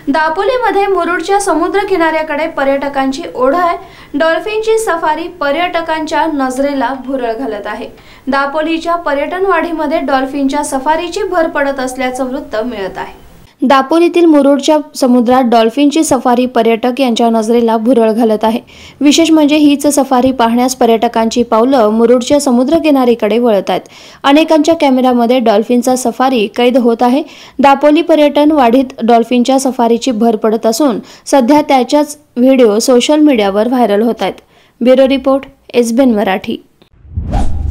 दापोलीमध्ये मुरुडच्या समुद्र किनाऱ्याकडे पर्यटकांची ओढ आहे। डॉल्फिनची सफारी पर्यटकांच्या नजरेला भुरळ घालत आहे। दापोलीच्या पर्यटन वाढीमध्ये डॉल्फिनच्या सफारीची भर पडत असल्याचं वृत्त मिळत आहे। दापोलीतील मुरुडच्या समुद्रात डॉल्फिनची सफारी पर्यटक यांच्या नजरेला भुरळ घालत आहे। विशेष म्हणजे हीच सफारी पाहण्यास पर्यटकांची पावलं मुरुडच्या समुद्रकिनारीकडे वळत आहेत। अनेकांच्या कॅमेऱ्यामध्ये डॉल्फिनचा सफारी कैद होत आहे। दापोली पर्यटन वाढीत डॉल्फिनच्या सफारीची भर पडत असून सध्या त्याच्याच व्हिडिओ सोशल मीडियावर व्हायरल होत आहेत। Bureau report, SBN Marathi.